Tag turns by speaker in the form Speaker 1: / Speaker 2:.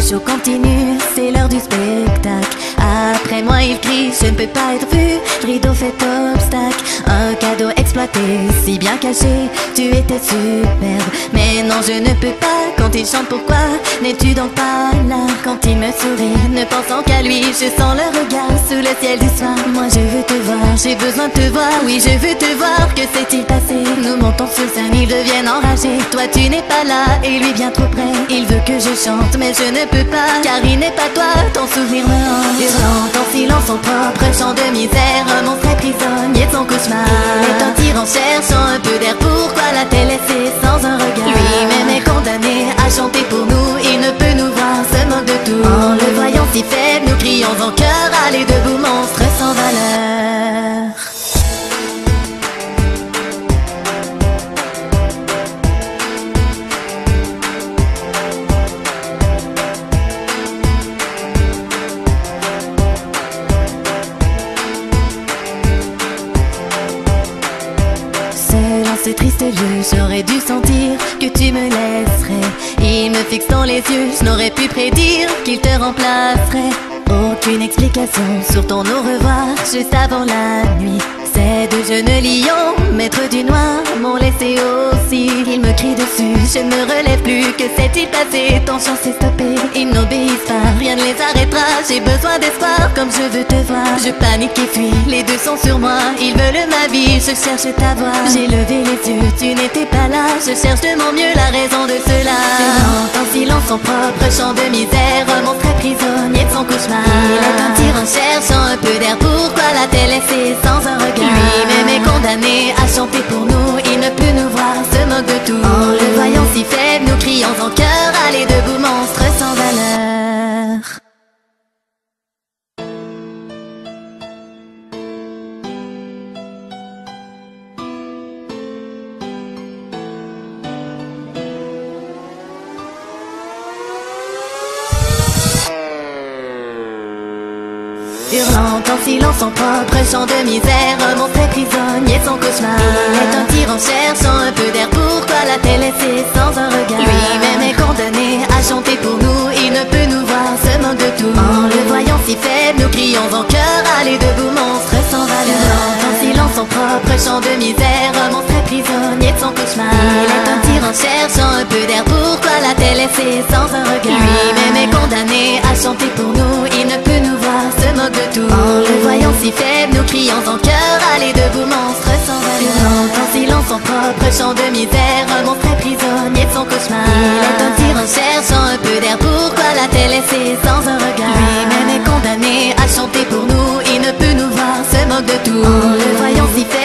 Speaker 1: show continue, c'est l'heure du spectacle. Après moi il crie, je ne peux pas être vu. Rideau fait obstacle, un cadeau exploité, si bien caché. Tu étais superbe, mais non je ne peux pas. Quand il chante, pourquoi n'es-tu donc pas là? Quand il me sourit, ne pensant qu'à lui, je sens le regard sous le ciel du soir. Moi je veux te voir, j'ai besoin de te voir. Oui je veux te voir, que s'est-il passé? Nous montons sur scène, ils deviennent enragés. Toi tu n'es pas là, et lui bien trop près. Il veut que je chante, mais je ne peux pas, car il n'est pas toi, ton sourire me hante. Hurlant en silence son propre chant de misère, un monstre est prisonnier de son cauchemar. Il est un tyran cherchant un peu d'air, pourquoi l'a-t-elle laissé sans un regard? Lui-même est condamné à chanter pour nous, il ne peut nous voir, se moque de tout. En le voyant si faible, nous crions en chœur, allez debout monstre sans valeur. Ces tristes lieux, j'aurais dû sentir que tu me laisserais. Il me fixe dans les yeux, je n'aurais pu prédire qu'il te remplacerait. Aucune explication sur ton au revoir, juste avant la nuit. Ces deux jeunes lions, maîtres du noir, m'ont laissé aussi. Ils me crient dessus, je ne me relève plus. Que s'est-il passé? Ton chant s'est stoppé. Ils n'obéissent pas, rien ne les arrêtera. J'ai besoin d'espoir, comme je veux te voir. Je panique et fuis, les deux sont sur moi. Ils veulent ma vie, je cherche ta voix. J'ai levé les yeux, tu n'étais pas là. Je cherche de mon mieux la raison de cela. En silence son propre chant de misère, un monstre est prisonnier de son cauchemar. Il est un tyran cherchant un peu d'air, pourquoi l'a-t-elle laissé sans un regard? Lui-même est condamné à chanter pour nous, il ne peut nous voir, se moque de tout. En le voyant si faible, nous crions en chœur, allez debout monstre sans valeur. Hurlant en silence son propre chant de misère, un monstre est prisonnier de son cauchemar. Il est un tyran cherchant un peu d'air, pourquoi l'a-t-elle laissé sans un regard? Lui-même est condamné à chanter pour nous, il ne peut nous voir, se moque de tout. En le voyant si faible, nous crions en chœur, allez debout monstre sans valeur. Hurlant en silence son propre chant de misère, un monstre est prisonnier de son cauchemar. Il est un tyran cherchant un peu d'air, pourquoi l'a-t-elle laissé sans un regard? Lui-même est condamné à chanter pour nous, il ne peut nous voir, se moque de tout. En le voyant si faible, nous crions en chœur, allez debout monstre sans valeur. Hurlant en silence son propre chant de misère, un monstre est prisonnier de son cauchemar. Il est un tyran cherchant un peu d'air, pourquoi l'a-t-elle laissé sans un regard? Lui-même est condamné à chanter pour nous, il ne peut nous voir, se moque de tout. En le voyant si faible,